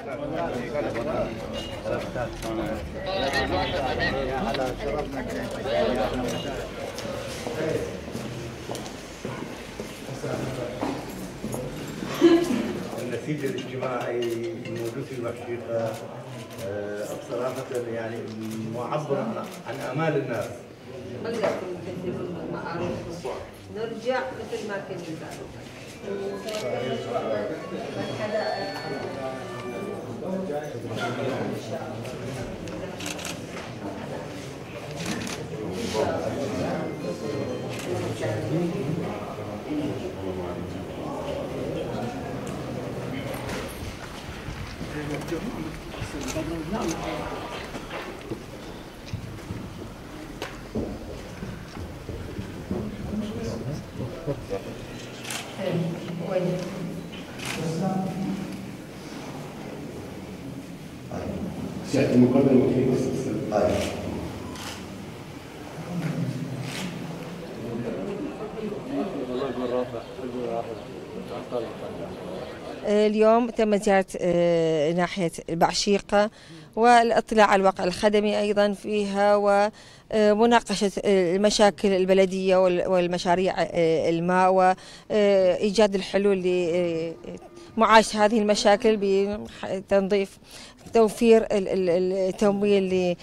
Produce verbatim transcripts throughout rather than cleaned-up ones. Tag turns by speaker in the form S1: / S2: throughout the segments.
S1: النسيج الاجتماعي الموجود في بحشيقة بصراحة يعني معبر عن آمال الناس.
S2: نرجع مثل ما كنا.
S3: سيادة المقدم وكيل مؤسسة.
S2: اليوم تم زيارة ناحية بعشيقة والاطلاع على الواقع الخدمي أيضا فيها ومناقشة المشاكل البلدية والمشاريع الماء وإيجاد الحلول لمعاش هذه المشاكل بتنظيف توفير التمويل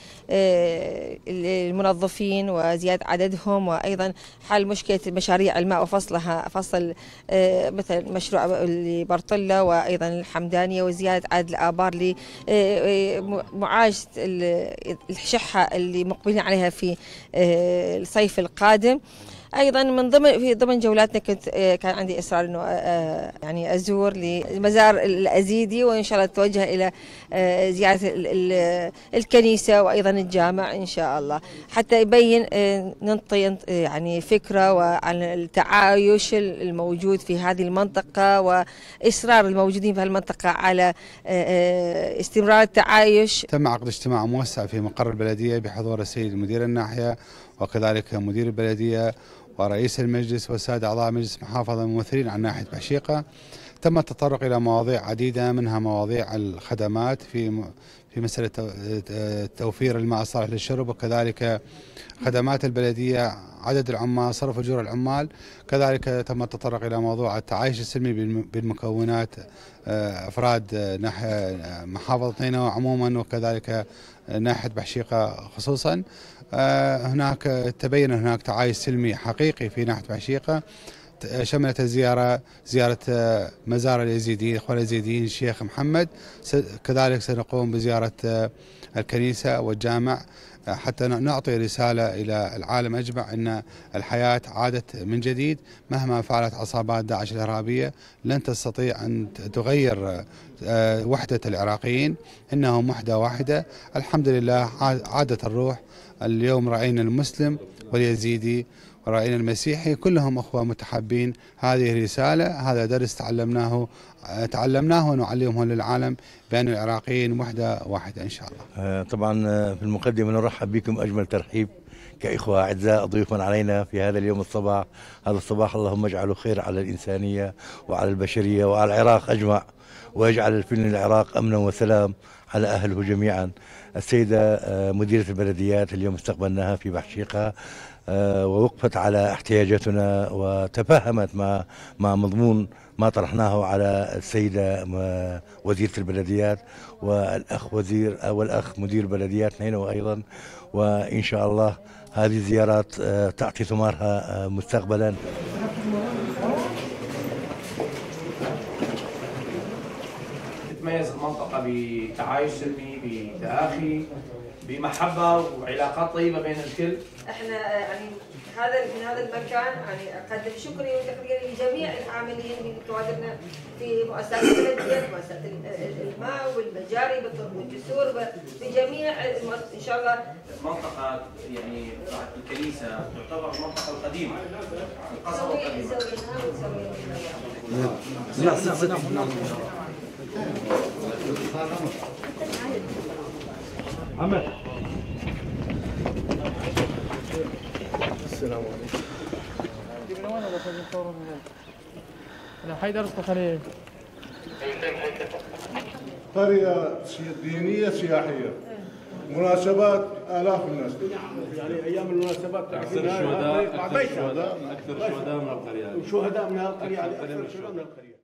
S2: للمنظفين وزيادة عددهم وأيضا حل مشكلة مشاريع الماء وفصلها فصل مثل مشروع لبرطلة وأيضا الحمدانية وزيادة عدد الآبار لمعاش الشحة اللي مقبلين عليها في الصيف القادم. ايضا من ضمن في ضمن جولاتنا كنت كان عندي اصرار انه يعني ازور لمزار الازيدي وان شاء الله اتوجه الى زياره الكنيسه وايضا الجامع ان شاء الله حتى يبين ننطي يعني فكره عن التعايش الموجود في هذه المنطقه واصرار الموجودين في المنطقه على استمرار التعايش.
S4: تم عقد اجتماع موسع في مقر البلديه بحضور السيد مدير الناحيه وكذلك مدير البلديه ورئيس المجلس والسادة أعضاء مجلس محافظة ممثلين عن ناحية بعشيقة. تم التطرق إلى مواضيع عديدة منها مواضيع الخدمات في في مسألة توفير الماء الصالح للشرب وكذلك خدمات البلدية عدد العمال صرف أجور العمال. كذلك تم التطرق إلى موضوع التعايش السلمي بالمكونات أفراد ناحية محافظة نينوى عموما وكذلك ناحية بعشيقة خصوصا. هناك تبين هناك تعايش سلمي حقيقي في ناحية بعشيقة. شملت الزيارة زيارة مزار اليزيديين الإخوان اليزيديين الشيخ محمد. كذلك سنقوم بزيارة الكنيسة والجامع حتى نعطي رسالة إلى العالم أجمع أن الحياة عادت من جديد مهما فعلت عصابات داعش الإرهابية لن تستطيع أن تغير وحدة العراقيين إنهم وحدة واحدة. الحمد لله عادت الروح. اليوم رأينا المسلم واليزيدي ورأينا المسيحي كلهم أخوة متحابين. هذه رسالة هذا درس تعلمناه تعلمناه ونعلمه للعالم بأن العراقيين وحدة واحدة إن شاء الله.
S5: طبعا في المقدمة نرحب بكم أجمل ترحيب كإخوة أعزاء ضيوفا علينا في هذا اليوم الصباح. هذا الصباح اللهم اجعله خير على الإنسانية وعلى البشرية وعلى العراق أجمع ويجعل الفن العراق أمنا وسلام على أهله جميعا. السيدة مديرة البلديات اليوم استقبلناها في بعشيقة ووقفت على احتياجاتنا وتفهمت مع مع مضمون ما طرحناه على السيدة وزيرة البلديات والأخ وزير أو الأخ مدير بلديات نينوى أيضا. وإن شاء الله هذه الزيارات تعطي ثمارها مستقبلا.
S6: تتميز المنطقة بتعايش سلمي بتآخي بمحبة وعلاقات طيبة بين الكل.
S2: احنا يعني هذا من هذا المكان يعني اقدم شكري وتقديري لجميع العاملين اللي تواجدنا في مؤسسات البلديه، مؤسسات الماء والمجاري والجسور بجميع ان شاء الله.
S6: منطقة يعني الكنيسة تعتبر المنطقة القديمة. القصر القديم.
S3: عمل
S7: السلام عليكم. من وين هذا اللي يصورون هنا؟ انا حيدر اسمه خليل.
S8: قرية دينية سياحية، مناسبات آلاف الناس.
S9: يعني أيام المناسبات
S10: أكثر الشهداء أكثر
S9: الشهداء
S10: أكثر الشهداء من القرية.
S9: وشهداء من القرية، يعني أكثر الشهداء من القرية.